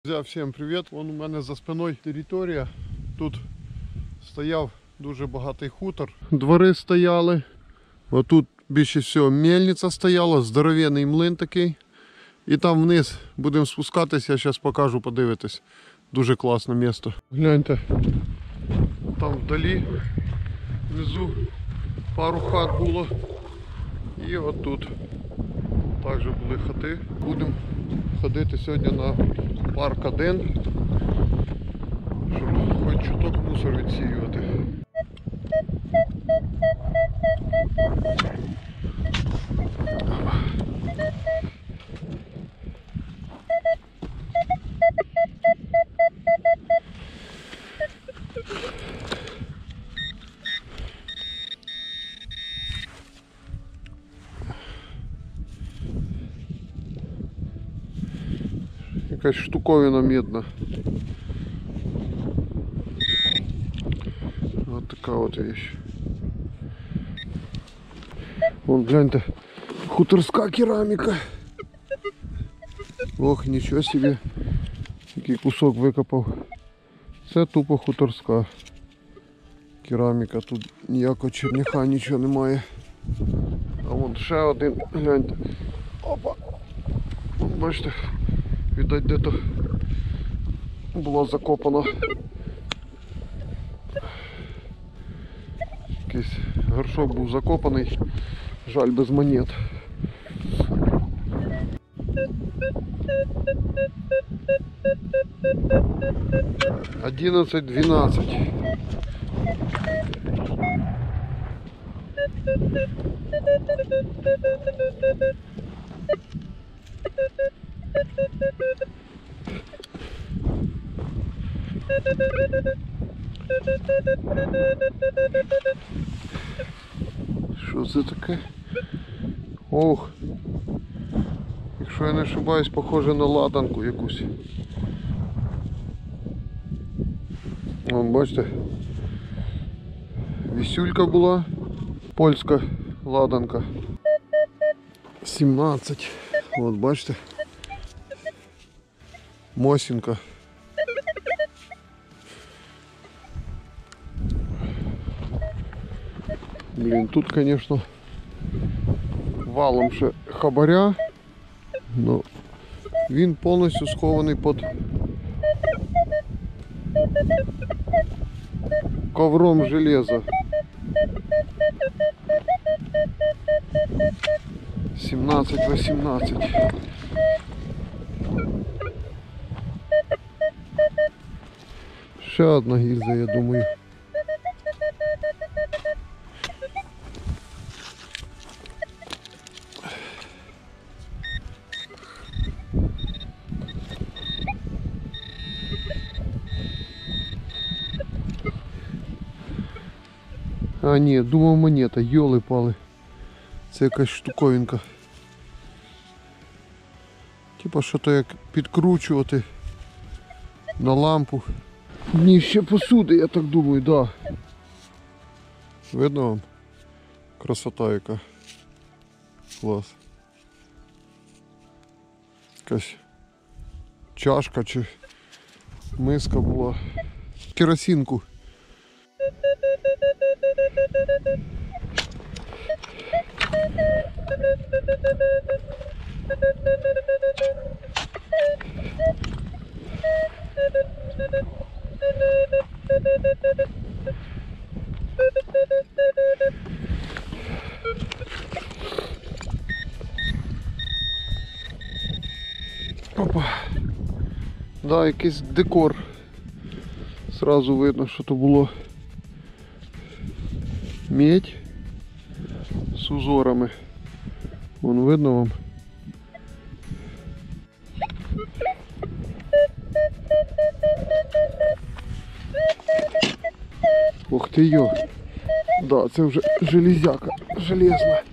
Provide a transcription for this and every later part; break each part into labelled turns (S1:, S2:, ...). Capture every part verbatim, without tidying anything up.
S1: Друзі, всім привіт! Вон у мене за спиною територія. Тут стояв дуже багатий хутор. Двори стояли. Отут більше всього мельниця стояла, здоровенний млин такий. І там вниз будемо спускатися, я зараз покажу, подивитись. Дуже класне місто. Гляньте, там вдалі, внизу пару хат було. І отут також були хати. Будемо ходити сьогодні на парк один, щоб хоч чуток мусор відсіювати. Якась штуковина медна. Вот така от вещь. Вон, гляньте, хуторська кераміка. Ох, нічого собі, який кусок викопав. Це тупо хуторська кераміка. Тут ніякого черняха, нічого немає. А вон ще один, гляньте. Опа! Бачите? Видать, де-то було закопано. Якийсь горшок був закопаний, жаль, без монет. одинадцять двенадцать. Що це таке? Ох, якщо я не ошибаюсь, похоже на ладанку якусь. Вон, бачите, вісюлька була, польська ладанка. сімнадцять. От бачите, Мосінка. Блін, тут, звісно, валом ще хабаря, но він повністю схований під ковром железа. сімнадцять вісімнадцять. Ще одна гільза, я думаю. А ні, думав монета, йоли-пали. Це якась штуковинка. Типа що-то як підкручувати на лампу. Ні, ще посуди, я так думаю, да. Видно вам? Красота яка. Клас. Якась чашка чи миска була. Керосинку. Опа. Да, якийсь декор. Сразу видно, що то було медь з узорами. Вон видно вам. Ух ти йо. Да, це вже железяка железна.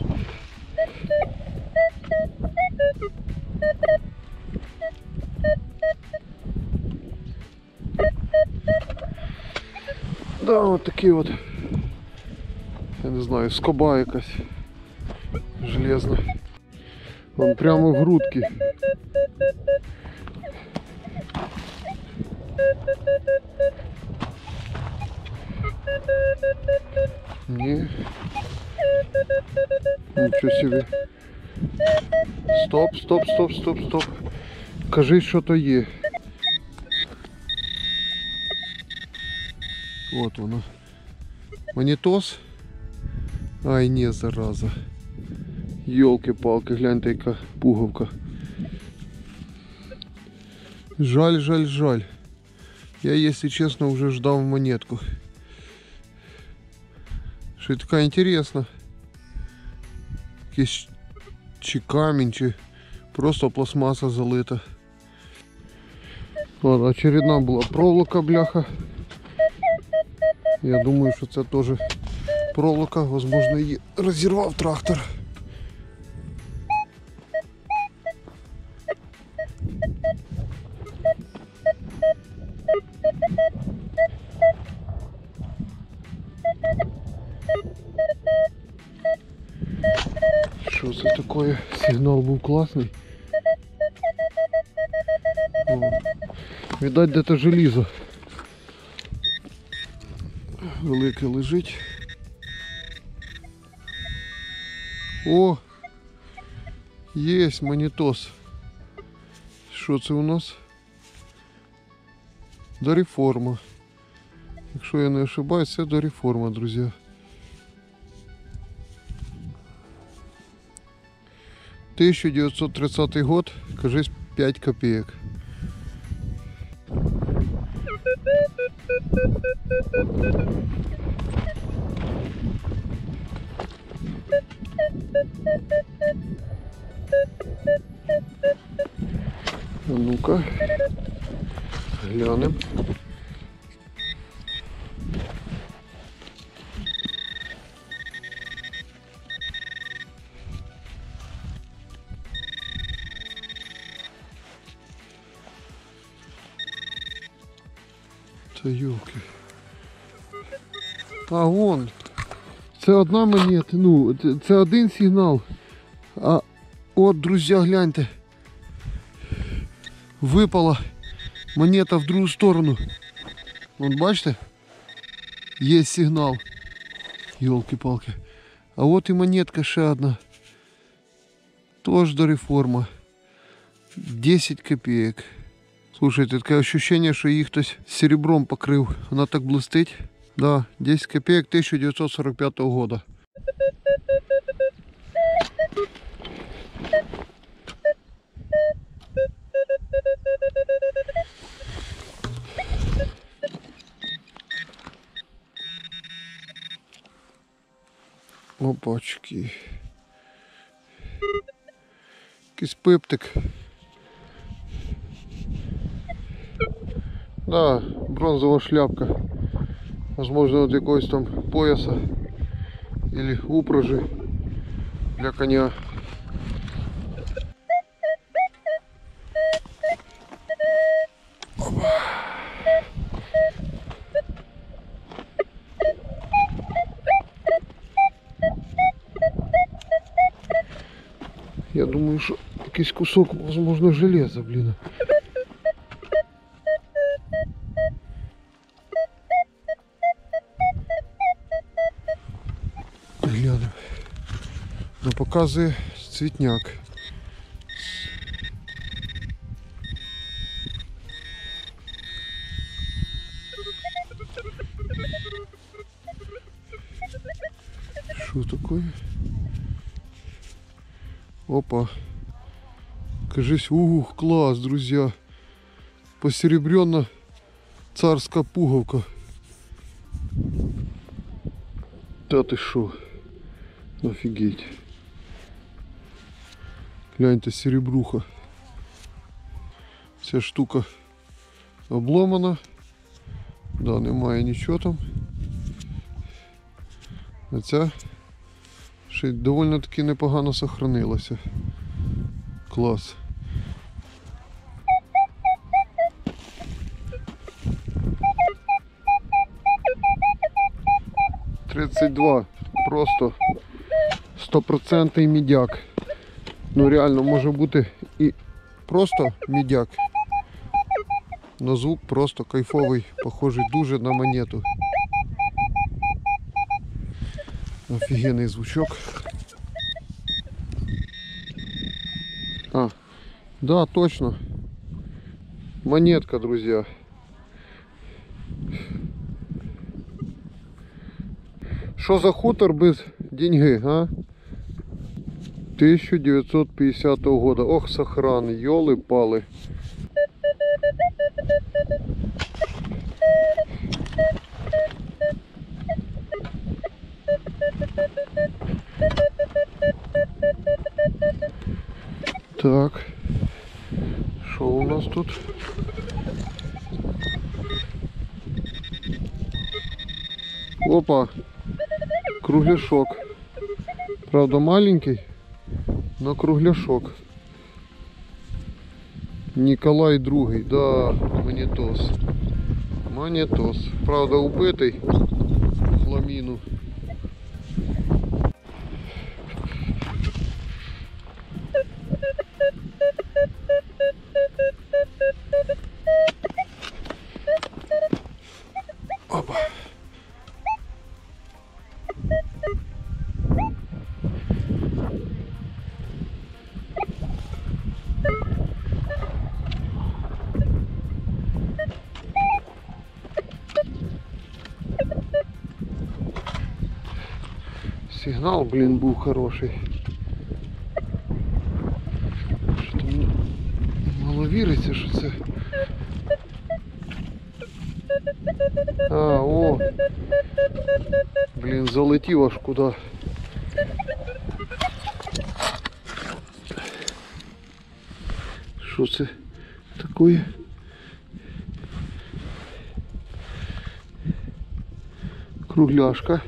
S1: Да, от такий от, я не знаю, скоба якась железна. Вон прямо в грудки. Нічого собі. Стоп, стоп, стоп, стоп, стоп. Кажи, що то є. От воно. Монітос. Ай, ні, зараза. Йолки-палки, гляньте, яка пуговка. Жаль, жаль, жаль. Я, если честно, уже ждал монетку. Що така інтересна. Якийсь чи камінь, чи просто пластмаса залита. Ладно, очередна була проволока, бляха. Я думаю, що це теж проволока. Возможно, її розірвав трактор. Що це таке? Сигнал був класний. О, видать, де-то желізо велике лежить. О! Єсть монітос. Що це у нас? Дореформа. Якщо я не ошибаюсь, це дореформа, друзі. тысяча девятьсот тридцатый год, кажись, пять копеек. А ну-ка, глянем. Та ёлки. А вон. Це одна монета, ну, це один сигнал. А от, друзі, гляньте. Випала монета в другу сторону. Вон, бачите? Є сигнал. Ёлки-палки. А от і монетка ще одна. Тож дореформа. десять копеек. Слушайте, таке ощущение, що її хтось серебром покрив. Вона так блистить. Да, десять копеек тысяча девятьсот сорок пятого года. Опачки. Якийсь пиптик. Да, бронзовая шляпка. Возможно, от якогось там пояса или упряжи для коня. Опа. Я думаю, що якийсь кусок, возможно, железа, блін. Глянем. Ну, показує цвітняк. Что такое? Опа. Кажись, ух, класс, друзья. Посеребренно царская пуговка. Да ты шо? Офигеть. Гляньте, серебруха. Ця штука обломана. Да, немає нічого там. А ця ще доволі таки непогано сохранилася. Клас. тридцать два. Просто стопроцентний мідяк. Ну реально може бути і просто мідяк. Но звук просто кайфовий, похожий дуже на монету. Офігенний звучок. Да, точно. Монетка, друзья. Що за хутор без деньги, а? тысяча девятьсот пятидесятого года. Ох, сохран, ёлы-палы. Так, что у нас тут? Опа, кругляшок. Правда маленький, но кругляшок. Николай Другий, да, монетос. Монетос. Правда убитый в хламину. Опа. Сигнал, блин, був хороший. Що то мені мало віриться, що це. А, о! Блін, залетів аж куди. Що це таке? Кругляшка.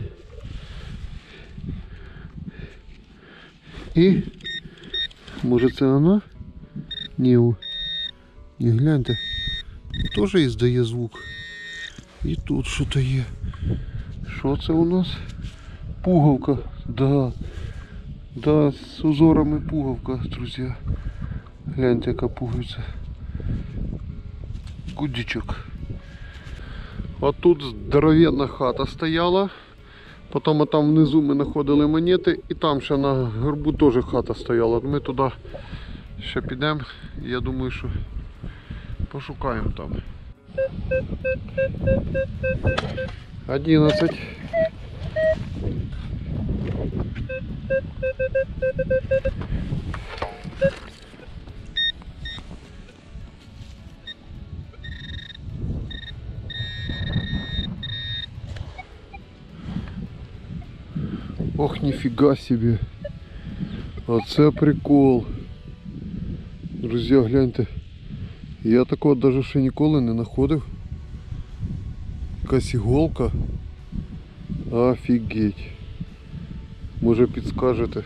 S1: І може це вона? Ні, ні, гляньте, теж іздає звук. І тут що-то є. Що це у нас? Пуговка, да. Да, з узорами пуговка, друзі. Гляньте, яка пуговиця. Гудзичок. А тут здоровенна хата стояла. Потім там внизу ми знаходили монети і там ще на горбу теж хата стояла. Ми туди ще підемо. Я думаю, що пошукаємо там. одинадцять. Ох, нифига себе. Оце прикол. Друзі, гляньте. Я такого даже ще ніколи не знаходив. Якась іголка. Офігеть. Може підскажете.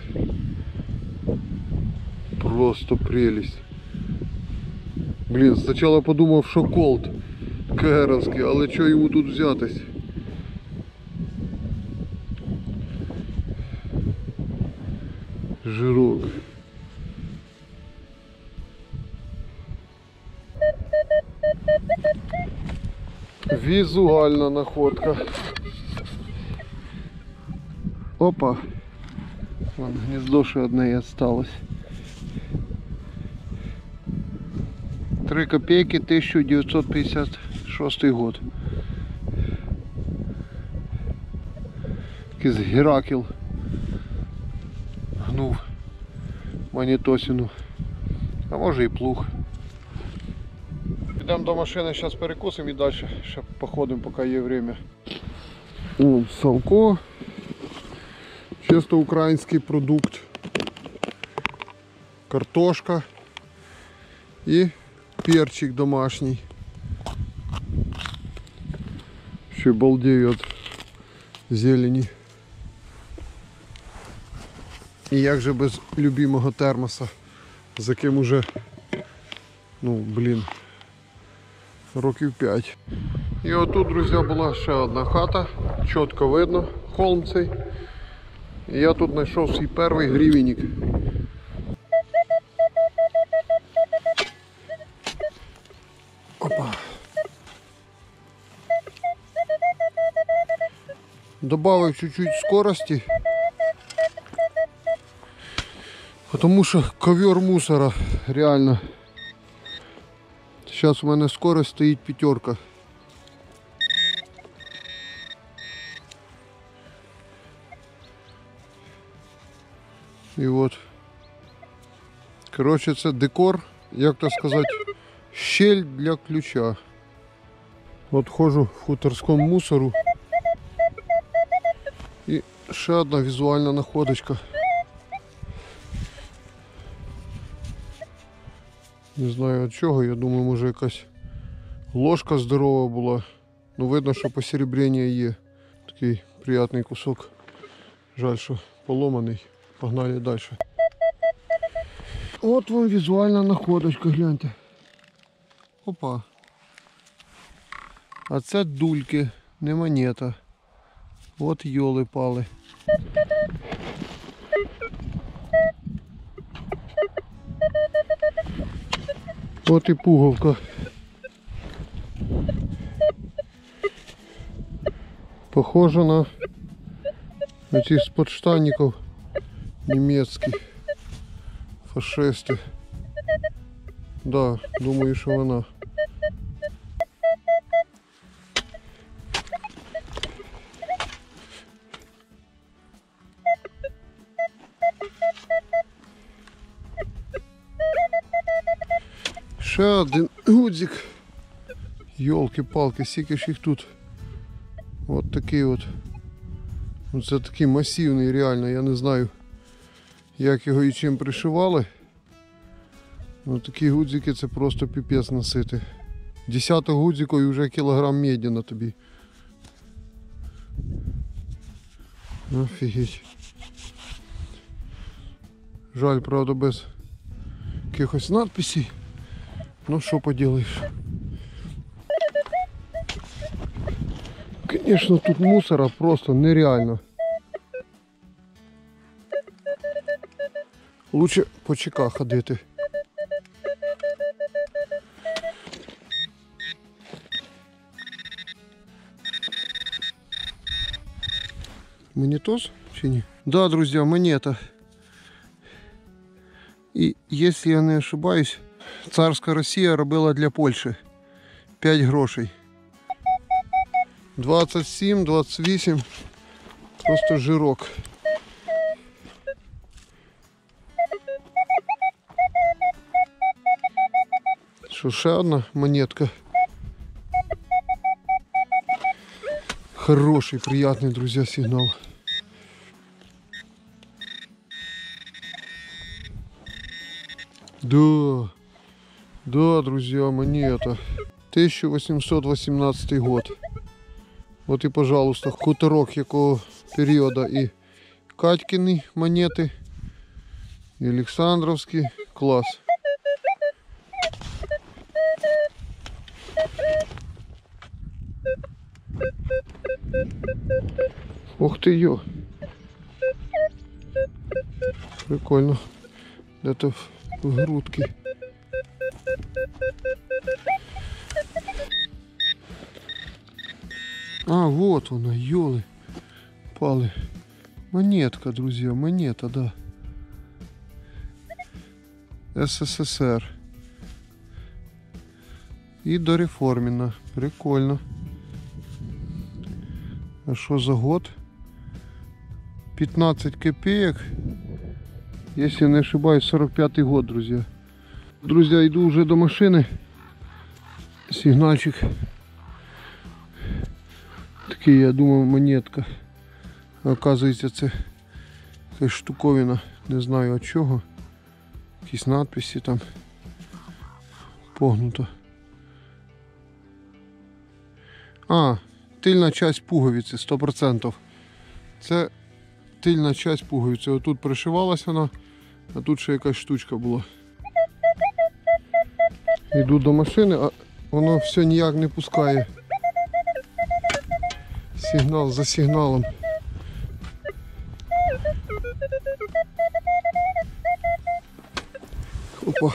S1: Просто прелість. Блін, спочатку подумав, що колт керовський, але що йому тут взятись? Жирок. Візуальна находка. Опа. Вон гнездо ще одне і осталось. три копейки, тысяча девятьсот пятьдесят шестый год. Якийсь Геракл гнув монетосину. А може і плуг. Підемо до машини, зараз перекусимо і далі ще походимо, поки є время. О, салко. Чисто український продукт. Картошка і перчик домашній. Ще балдею від зелені. І як же без любимого термоса, з яким уже, ну, блін, років п'ять. І отут, друзі, була ще одна хата, чітко видно, холм цей. І я тут знайшов свій перший гривенник. Опа. Добавив чуть-чуть скорости, потому що ковер мусора реально Зараз у мене скорость стоїть п'ятерка. І от. Коротше, це декор, як то сказати, щель для ключа. От ходжу в хуторському мусору. І ще одна візуальна находочка. Не знаю від чого, я думаю, може якась ложка здорова була. Ну видно, що посеребрення є. Такий приятний кусок. Жаль, що поломаний. Погнали далі. От вам візуальна находочка, гляньте. Опа. А це дульки, не монета. От йоли-пали. От і пуговка. Похоже на эти з подштанников німецьких. Фашисти. Да, думаю, що вона. Ще один гудзик. Йолки-палки, скільки ж їх тут. От такий от. Це такий масивний, реально, я не знаю, як його і чим пришивали. Ну такі гудзики це просто піпець носити. Десяток гудзиків і вже кілограм меді на тобі. Офігеть. Жаль, правда, без якихось надписей. Ну що поділиш. Звісно, тут мусора просто нереально. Лучше по ЧК ходити. Монетоз чи ні? Да, друзья, монета. И если я не ошибаюсь, царська Росія робила для Польщі п'ять грошей. двадцять сім, двадцять вісім. Просто жирок. Що, ще одна монетка. Хороший, приятный, друзья, сигнал. Да, да, друзья, монета. тисяча вісімсот вісімнадцятий год. Вот и, пожалуйста, хуторок якого периода. И Катькины монеты, и Александровский. Класс. Ух ты, ё. Прикольно. Это в грудки. А, вот она, ёлы. Палы. Монетка, друзья, монета, да. СССР. И дореформена. Прикольно. А что за год? пятнадцать копеек. Если не ошибаюсь, сорок пятый год, друзья. Друзья, иду уже до машины. Сигнальчик. Такий, я думаю, монетка. Оказується, це якась штуковина. Не знаю від чого. Якісь надписи там. Погнуто. А, тильна часть пуговиці, сто відсотків. Це тильна часть пуговиці. Отут пришивалась вона, а тут ще якась штучка була. Йду до машини, а воно все ніяк не пускає. Сигнал за сигналом. Опа.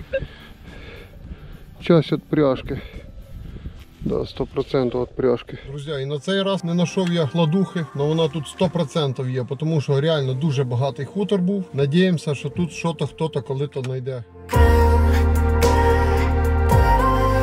S1: Часть від пряжки. Да, сто відсотків від пряжки. Друзі, і на цей раз не знайшов я кладухи, але вона тут сто відсотків є, тому що реально дуже багатий хутор був. Надіємося, що тут щось хтось коли-то знайде.